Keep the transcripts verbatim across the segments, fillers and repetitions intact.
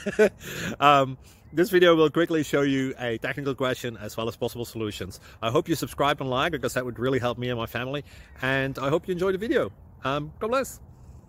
um, this video will quickly show you a technical question as well as possible solutions. I hope you subscribe and like, because that would really help me and my family. And I hope you enjoy the video. Um, God bless.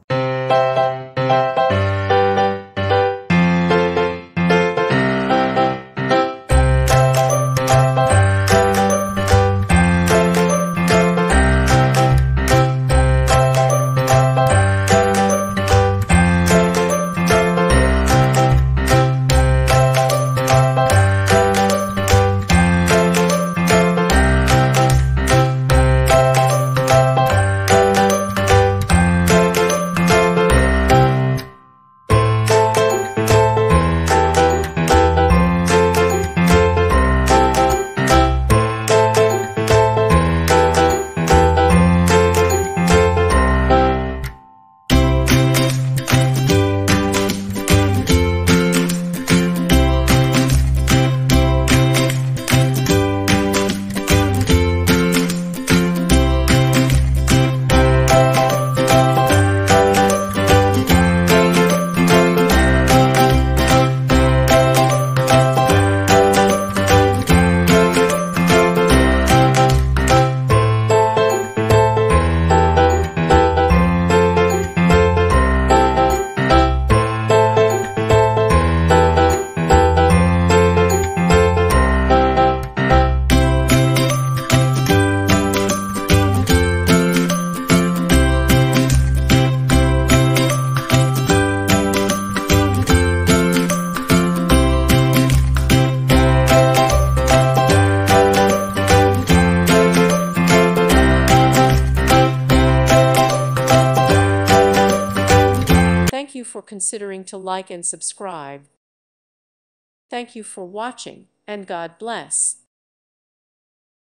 Thank you for considering to like and subscribe. Thank you for watching, and God bless.